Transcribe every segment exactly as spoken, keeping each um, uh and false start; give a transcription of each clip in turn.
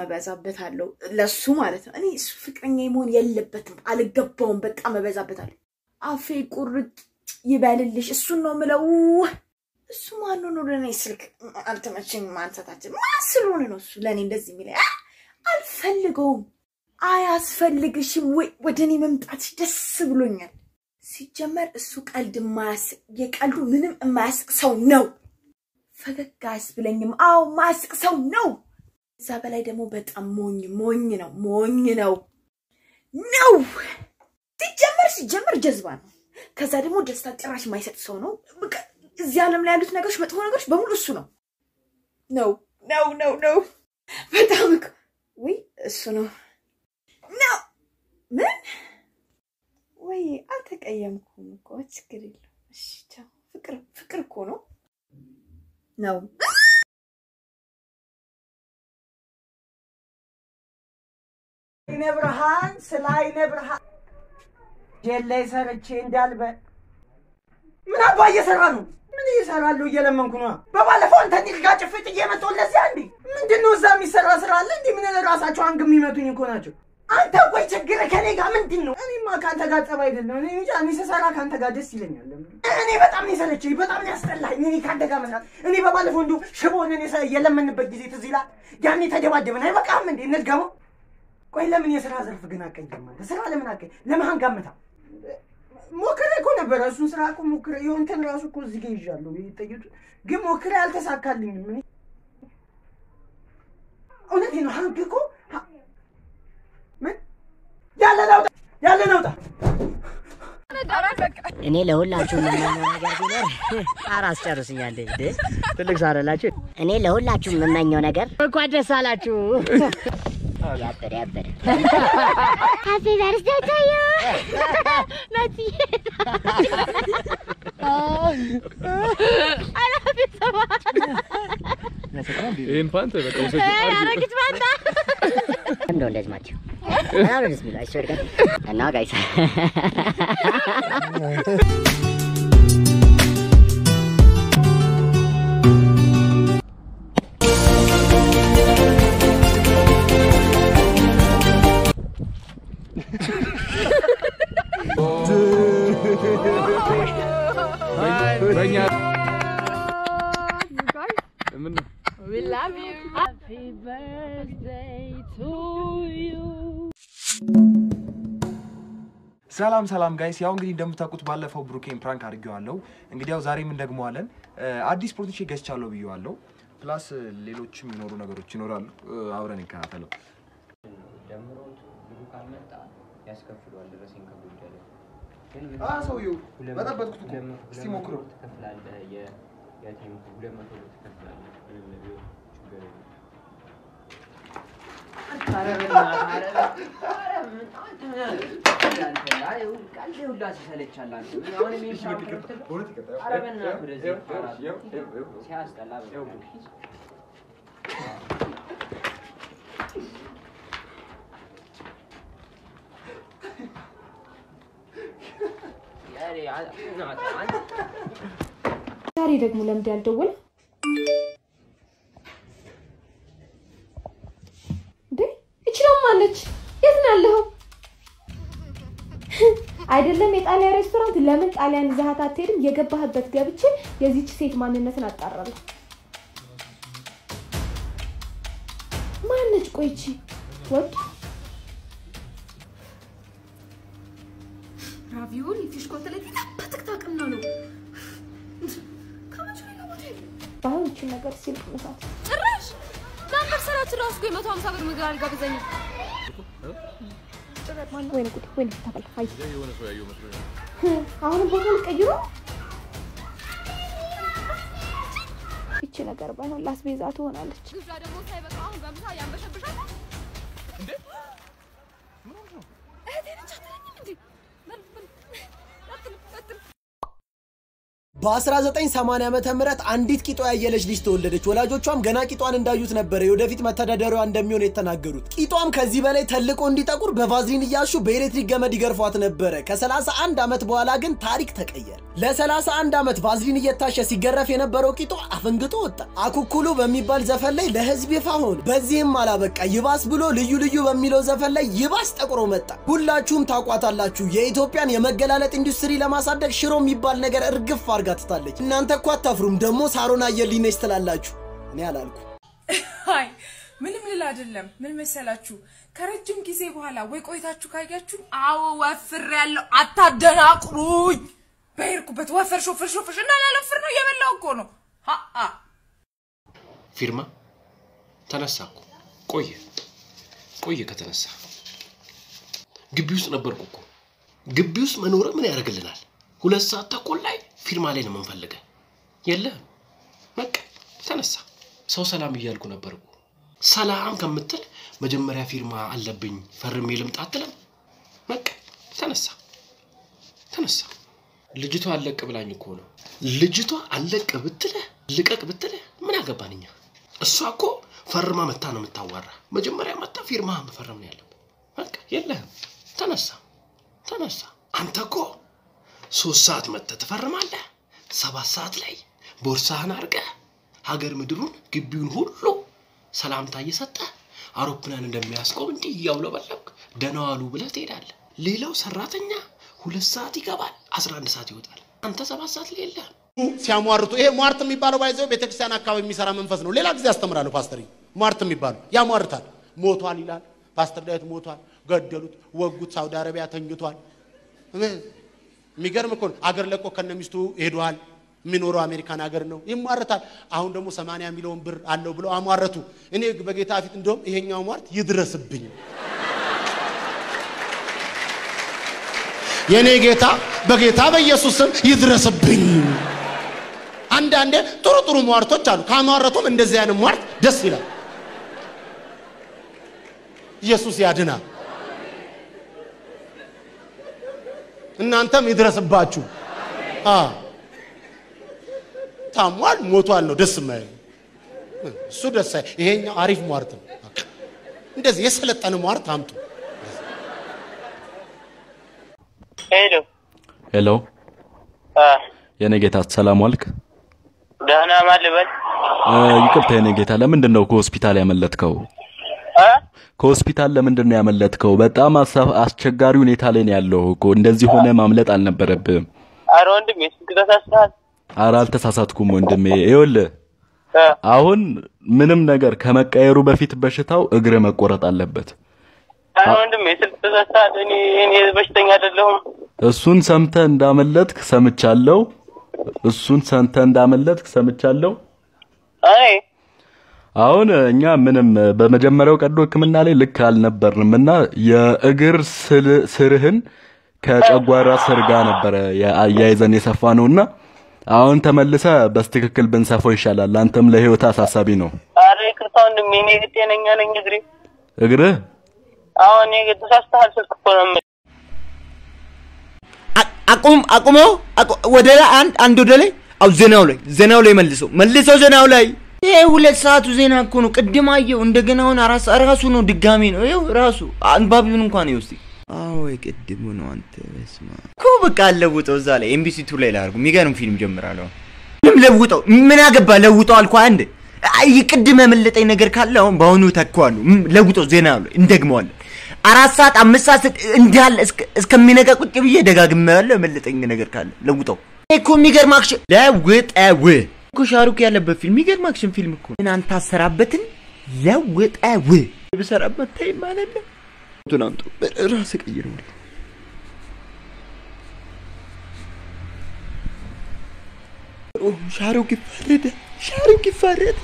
እበዛበታለሁ ለሱ ማለት ነው እኔ እሱ ፍቅረኛ ይሞን የለበትም አልገባውም በጣም እበዛበታለሁ አፌ ቁርጥ ይበልልሽ እሱ ነው ምለው እሱ ማን ነው ለኔ ስልክ አልተመቸኝ ማንሳታችን ማስሉን ነው እሱ ለኔ እንደዚህ የሚለኝ አልፈልገውም አያስፈልግሽም ወይ ወደኔ መምጣት ደስ ብሎኛል ሲጀመር እሱ ቀልድ ማያስቅ የቀልዱ ምንም ማያስቅ ሰው ነው ፈገጋስ ብለኝም አው ማያስቅ ሰው ነው እዛ በላይ ደግሞ በጣም ሞኝ ሞኝ ነው ሞኝ ነው ነው ሲጀመር ሲጀመር ጀዝባ ነው ከዛ ደግሞ ደስታ ጭራሽ ማይሰጥ ሰው ነው እዚህ ዓለም ላይ ያሉት ነገሮች መጥፎ ነገሮች በሙሉ እሱ ነው ነው ነው ነው ነው በጣም ወይ እሱ ነው ነው ምን ወይ አልተቀየምኩም እኮ ችግር የለም እሺ ቻው ፍቅር ፍቅር እኮ ነው ነው ነብርሃን ስላይ ነብርሃን ጀላይ ሰርቼ እንዳልበ ምን አባ እየሰራ ነው ምን እየሰራሉ እየለመንኩ ነው በባለፈው አንተ ቲክ ጋር ጭፍጥ እየመጣው ለዚህ አንዴ ምንድነው እዛ የሚሰራ ስራ አለ እንዴ ምን ለራሳቸው አንግ የሚመቱኝ እኮ ናቸው አንተ ቆይ ችግር ከኔ ጋር ምንድነው እኔማ ካንተ ጋር ጸባይ አይደለም እኔ እንጃ እኔ ሰሰራ ካንተ ጋር ደስ ይለኛል እኔ በጣም ነው ሰለቸኝ በጣም ነው ያስጠላኝ እኔ ካንተ ጋር መስራት እኔ በባለፈው እንዱ ሽቦን እኔ የለመንበት ጊዜ ትዝ ይላል ያኔ ተደባደብን አይበቃም እንዴ እንድገመው ቆይ ለምን የሥራ ዘርፍ ግን አቀየም ማለት ስራ ለምን አቀየ ለማን ጋመታ ሞክሬ እኮ ነበር እሱ ስራ እኮ ሞክሬ ይሁንተን ራሱ እኮ እዚህ ጋር ይዣለሁ ይጠይቁ ግን ሞክሬ አልተሳካልኝም ምን እውነት ነው ሀንክ እኮ ምን ያለ ነው ያለ ነው እኔ ለሁላችሁ የምመኘው ነገር ቢኖር አራስ ጨርሱኛል እንዴ ትልቅ ሳረላችሁ እኔ ለሁላችሁ የምመኘው ነገር እንኳን ደስ አላችሁ ያበረ ያበረ Happy birthday to you Nati I love you so much in pante በቃ ወሰጅ አረግት ባንዳ እንደው እንደዚህ ማችሁ አሁን ደስ ቢል አይሰር እና ጋይስ We love you. Happy birthday to you. ሰላም ሰላም ጋይስ ያው እንግዲህ እንደምታውቁት ባለፈው ብሩኬን ፕራንክ አድርጌዋለሁ እንግዲህ ያው ዛሬ ምን ደግሞ አለን አዲስ ፕሮቲሽ ገዝቻለሁ ብዬዋለሁ ፕላስ ሌሎችም ይኖሩ ነገሮች ይኖራሉ አብረን እንከታተለው ደምሮት ብሩ ካልመጣ ያስከፍሏል ድረሲንግ ከጉዳይ ግን አ ሰውዬው በጠበጥኩት እስቲ ሞክሩ ተከፍላለ የ ያቲም ሁለት መቶ ብር ተከፍላለ ምንም ነው ችግር የለም አረበና አረበ አረበ አንተ ላይ ቃል ሁላ ሲሰለቻል አንተ አሁን የሚሻው አረበና ወደዚህ ሲያስጠላ ያሬ አናታ አንተ ዛሬ ደግሞ ለምድ ያልደወለ እንዴ እቺው ማለች የት ነው ያለው አይደለም የጣሊያን ሬስቶራንት ለምን ጣሊያን ይዛሃት አትሄድም የገባህበት ገብቼ የዚች ሴት ማንነትን አጣራለሁ ማነች ቆይቺ ወጥ ራቪዮሊ ፊሽ ኮተሌት በትክታቅ ነው ነው ከመቼ ነው ወደ ባንቺ ነገር ሲልክ መሳት ጭራሽ ነበር ሰራች ራስ ቆይ መቶ ሃምሳ ብር ምግብ አልጋብዘኝ ጭራሽ ወይኔ ጉድ ወይኔ ተበል ሃይ የሆነ ሰው ያየው መስሎኝ አሁን ቦታው ቀይሮ እቺ ነገር ባይሆን ላስቤዛ ትሆናለች ግዛ ደግሞ ሳይበቃ አሁን በምሳ ያንበሸብሻል እንዴ ምን ነው እህቴ ነች አትለኝም እንዴ በ1980 ዓመተ ምህረት አንዲት ቂጧ ያየለች ልጅ ተወለደች ወላጆቿም ገና ቂጧን እንዳዩት ነበር የወደፊት መተዳደሪያዋ እንደሚሆን የተናገሩት ቂጧም ከዚህ በላይ ተልቆ እንዲጠቁር በቫዝሊን ያያሹ በኤሌክትሪክ ገመድ ይገርፏት ነበር ከ31 ዓመት በኋላ ግን ታሪክ ተቀየረ ለ31 ዓመት ቫዝሊን እየታሸ ሲገረፍ የነበረው ቂጧ አፈንግጦ ወጣ አኩኩሉ በሚባል ዘፈን ላይ ለህዝብ ይፋ ሆነ በዚህም አላበቃ ይባስ ብሎ ልዩ ልዩ በሚለው ዘፈን ላይ ይባስ ጠቁሮ መጣ ሁላችሁም ታቋታላችሁ የኢትዮጵያን የመገላለጥ ኢንዱስትሪ ለማሳደግ ሽሮ የሚባል ነገር እርግፍ ጋትታለች እናንተ እኮ አታፍሩም ደሞ ሳሮና የሊነሽ ተላላችሁ እኔ አላልኩ አይ ምንም ልል አይደለም ምን መሰላችሁ ከረጅም ጊዜ በኋላ ወይ ቆይታችሁ ካያችሁ አዎ ወፍር ያለው አታደናቅሩኝ በይርኩበት ወፍር ሾፍር ሾፍር እና ላለፍር ነው የበላው እኮ ነው ሀአ ፊርማ ተነሳኩ ቆየ ቆየ ከተነሳ ግቢ ውስጥ ነበርኩ እኮ ግቢ ውስጥ መኖር ምን ያደርግልናል ሁለት ሰዓት ተቆል ላይ ፊርማ ላይ ነው መንፈልገ የለም በቃ ተነሳ ሰው ሰላም ይያልኩ ነበርኩ ሰላም ከምትል መጀመሪያ ፊርማ አለብኝ ፈርሜ ልምጣ አትለም በቃ ተነሳ ተነሳ ልጅቷ አለቀ ብላኝ እኮ ነው ልጅቷ አለቀ ብትለ ልቀቅ ብትለ ምን ያገባንኛ እሷ እኮ ፈርማ መጣ ነው የምታዋራ መጀመሪያ መጣ ፊርማ መፈረም ነው ያለበት በቃ የለም ተነሳ ተነሳ አንተ እኮ ሶስት ሰዓት መጥተህ ትፈርማለህ ሰባት ሰዓት ላይ ቦርሳህን አርገህ ሀገር ምድሩን ግቢውን ሁሉ ሰላምታ እየሰጠ አውሮፕላን እንደሚያስቆም እንዴ ያውለበለብክ ደናዋሉ ብለህ ትሄዳለህ ሌላው ሰራተኛ ሁለት ሰዓት ይገባል አስራ አንድ ሰዓት ይወጣል አንተ ሰባት ሰዓት ላይ የለህ ሲያሟርቱ ይሄ ሟርት የሚባለው ባይዘው ቤተክርስቲያን አካባቢ የሚሰራ መንፈስ ነው ሌላ ጊዜ አስተምራለሁ ፓስተሪ ሟርት የሚባለው ያሟርታል ሞቷል ይላል ፓስተር ዳዊት ሞቷል ገደሉት ወጉት ሳውዲ አረቢያ ተኝቷል ሚገርም እኮ አገር ለቆ ከነሚስቱ ሄዷል ሚኖረው አሜሪካን አገር ነው ይማረታል አሁን ደግሞ ሰማንያ ሚሊዮን ብር አለው ብለው አሟረቱ እኔ በጌታ ፊት እንደውም ይሄኛው ሟርት ይድረስብኝ የኔ ጌታ በጌታ በኢየሱስ ስም ይድረስብኝ አንድ አንዴ ጥሩ ጥሩ ሟርቶች አሉ ካሟረቱም እንደዚህ አይነት ሟርት ደስ ይላል ኢየሱስ ያድና እናንተም ይድረስባችሁ አ ታሟል ሞቷል ነው ደስ ማይ እሱ ደስ ይሄኛው አሪፍ ሟርት ነው እንደዚህ የሰለጠነ ሟርት አምጡ ሄሎ ሄሎ አ የኔ ጌታ ሰላም ዋልክ ደህና ማልበል ይቅርታ የኔ ጌታ ለምንድን ነው ከሆስፒታል ያመለጥከው አ ከሆስፒታል ለምንድን ነው ያመለጥከው በጣም አስቸጋሪ ሁኔታ ላይ ነው ያለው እኮ እንደዚህ ሆነ ማምለጥ አልነበረብህም አረ ወንድሜ ተሳሳትኩ አረ አልተሳሳትኩም ወንድሜ ይኸውልህ አሁን ምንም ነገር ከመቀየሩ በፊት በሽታው እግረ መቆረጥ አለበት አረ ወንድሜ ተሳሳት እኔ እኔ በሽተኛ አይደለሁም እሱን ሰምተህ እንዳመለጥክ ሰምቻለሁ እሱን ሰምተህ እንዳመለጥክ ሰምቻለሁ አይ አሁን እኛ ምንም በመጀመሪያው ቀዶ ህክምና ላይ ልክ አልነበርንምና የእግር ስርህን ከጨጓራ ስር ጋር ነበር ያያይዘን የሰፋነውና አሁን ተመልሰ በስትክክል ብንሰፋው ይሻላል አንተም ለህይወት አሳሳቢ ነው አረ ይቅርታው እንደምን ጤነኛ ነኝ እግሬ እግሬ አሁን እኔ ተሳስተሃል ስልክኮንም አቁም አቁመው ወደ አንድ አንድ ወደ ላይ አው ዘናው ላይ ዘናው ላይ መልሰው መልሰው ዘናው ላይ ይሄ ሁለት ሰዓቱ ዜና እኮ ነው ቅድም አየው እንደገና አሁን አራስ ራሱ ነው ድጋሚ ነው ይሄው ራሱ አንባቢውን እንኳን ነው እስቲ አዎ ይቀድሙ ነው አንተ በስማ እኮ በቃ ለውጠው እዛ ላይ ኤምቢሲ ቱ ላይ ላርጉ የሚገርም ፊልም ጀምራለሁ ምን ለውጠው ምን አገባ ለውጠው አልኩ አንድ ይቀድም መለጠኝ ነገር ካለ አሁን ባሁኑ ተኳሉ ለውጠው ዜና ላይ እንደግመዋለን አራት ሰዓት አምስት ሰዓት እንዳለ እስከሚነጋ ቁጭ ብዬ ደጋግሜያለሁ መለጠኝ ነገር ካለ ለውጠው እኮ የሚገርም አክሽን ለውጠው እኮ ሻሩክ ያለበት ፊልም የሚገርም አክሽን ፊልም እኮ እናንተ አሰራበትን ለውጠው በሰራበት ታይ ማለት ነው ቱናንቱ ራስ ቀይር ነው ኦ ሻሩክ ይፈረደ ሻሩክ ይፈረደ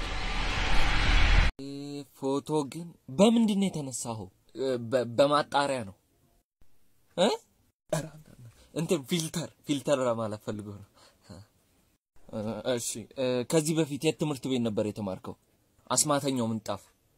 ፎቶ ግን በምንድን ነው የተነሳው በማጣሪያ ነው እ እንት ፊልተር ፊልተር ማለት ፈልጎ ነው እሺ ከዚህ በፊት የትምህርት ቤት ነበር የተማርከው አስማተኛው ምንጣፍ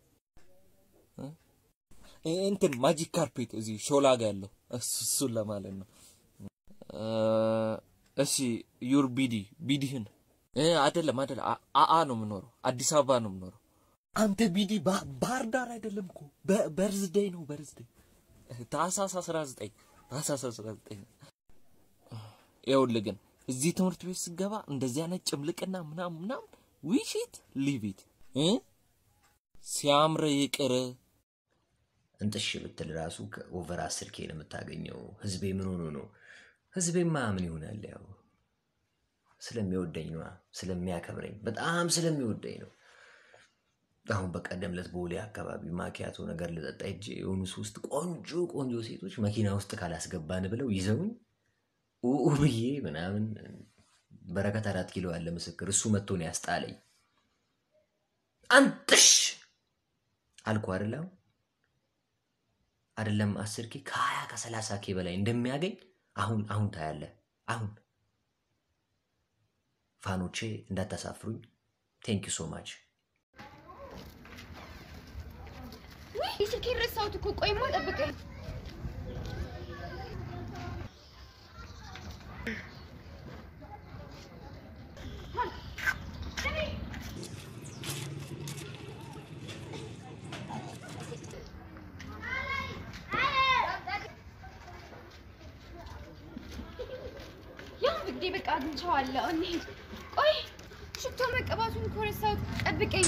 እንትን ማጂክ ካርፔት እዚህ ሾላ ጋር ያለው እሱ ለማለት ነው እሺ ዩር ቢዲ ቢዲህን እ አይደለም አይደለም አአ ነው የምኖረው አዲስ አበባ ነው የምኖረው አንተ ቢዲ ባህር ዳር አይደለም እኮ በርዝዴይ ነው በርዝዴይ ታህሳስ አስራ ዘጠኝ ታህሳስ አስራ ዘጠኝ ይኸውልህ ግን እዚህ ትምህርት ቤት ስገባ እንደዚህ አይነት ጭምልቅና ምናምን ምናምን ዊሽት ሊቭ ኢት እ ሲያምር ይቅር እንጥሽ ብትል ራሱ ኦቨር አስር ኬ ነው የምታገኘው ህዝቤ ምን ሆኖ ነው ህዝቤማ ምን ይሆናል ያው ስለሚወደኝ ነው ስለሚያከብረኝ በጣም ስለሚወደኝ ነው አሁን በቀደም ለት ቦሌ አካባቢ ማኪያቶ ነገር ልጠጣ እጄ የሆኑ ሶስት ቆንጆ ቆንጆ ሴቶች መኪና ውስጥ ካላስገባን ብለው ይዘውኝ ኡ ብዬ ምናምን በረከት አራት ኪሎ ያለ ምስክር እሱ መጥቶ ነው ያስጣለኝ አንጥሽ አልኩ አይደለም አይደለም አስር ኬ ከሀያ ከሰላሳ ኬ በላይ እንደሚያገኝ አሁን አሁን ታያለ አሁን ፋኖቼ እንዳታሳፍሩኝ ቴንክ ዩ ሶ ማች ወይ ስልክ ረሳሁት እኮ ቆይማ ጠብቀኝ እንዴ በቃ አግኝቻለሁ እኔ ቆይ ሽቶ መቀባቱን ኮረሳው ጠብቀኝ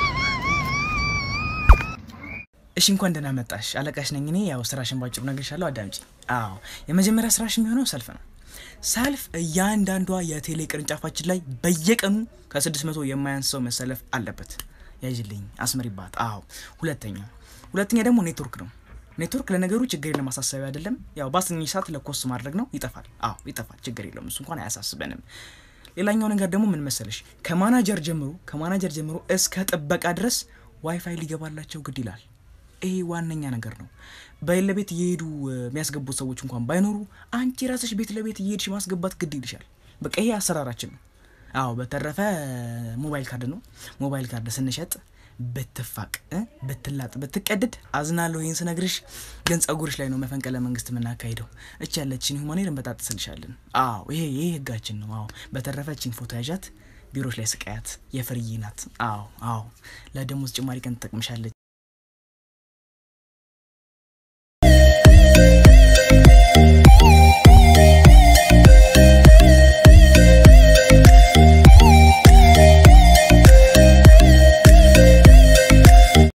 እሺ እንኳን ደህና መጣሽ አለቃሽ ነኝ እኔ ያው ስራሽን ባጭሩ ነግርሻለሁ አዳምጪ አዎ የመጀመሪያ ስራሽ የሚሆነው ሰልፍ ነው ሰልፍ እያንዳንዷ የቴሌ ቅርንጫፋችን ላይ በየቀኑ ከ600 የማያንሰው መሰለፍ አለበት ያይልኝ አስመሪባት አዎ ሁለተኛ ሁለተኛ ደግሞ ኔትወርክ ነው ኔትወርክ ለነገሩ ችግር የለም ማሳሰቢያ አይደለም ያው ባስኝ ሰዓት ለኮስ ማድረግ ነው ይጠፋል አዎ ይጠፋል ችግር የለም እሱ እንኳን አያሳስበንም ሌላኛው ነገር ደግሞ ምን መሰለሽ ከማናጀር ጀምሮ ከማናጀር ጀምሮ እስከ ጥበቃ ድረስ ዋይፋይ ሊገባላቸው ግድ ይላል ይሄ ዋነኛ ነገር ነው በለቤት ይሄዱ የሚያስገቡት ሰዎች እንኳን ባይኖሩ አንቺ ራስሽ ቤት ለቤት ይሄድሽ ማስገባት ግድ ይልሻል በቃ ይሄ አሰራራችን ነው አዎ በተረፈ ሞባይል ካርድ ነው ሞባይል ካርድ ስንሸጥ በትፋቅ በትላጥ በትቀደድ አዝናለሁ ይሄን ስነግርሽ ግን ጸጉርሽ ላይ ነው መፈንቀለ መንግስት ምናካይደው እቺ ያለችን ሁማኔርን በጣጥስልሻለን አዎ ይሄ ይሄ ህጋችን ነው አዎ በተረፈችን ፎቶ ያጃት ቢሮሽ ላይ ስቃያት የፍርይ ናት አዎ አዎ ለደሞዝ ጭማሪ ቀን ተጠቅምሻለች